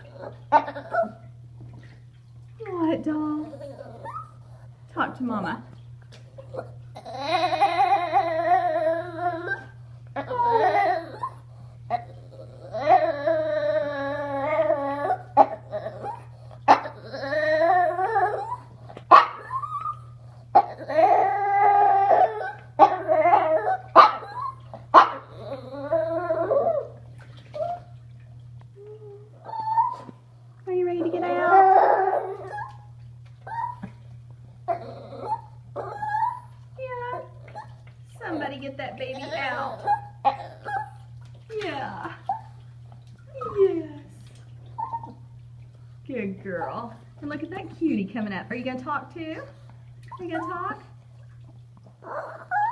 What, doll? Talk to Mama. Are you ready to get out? Yeah. Somebody get that baby out. Yeah. Yes. Good girl. And look at that cutie coming up. Are you going to talk too? Are you going to talk?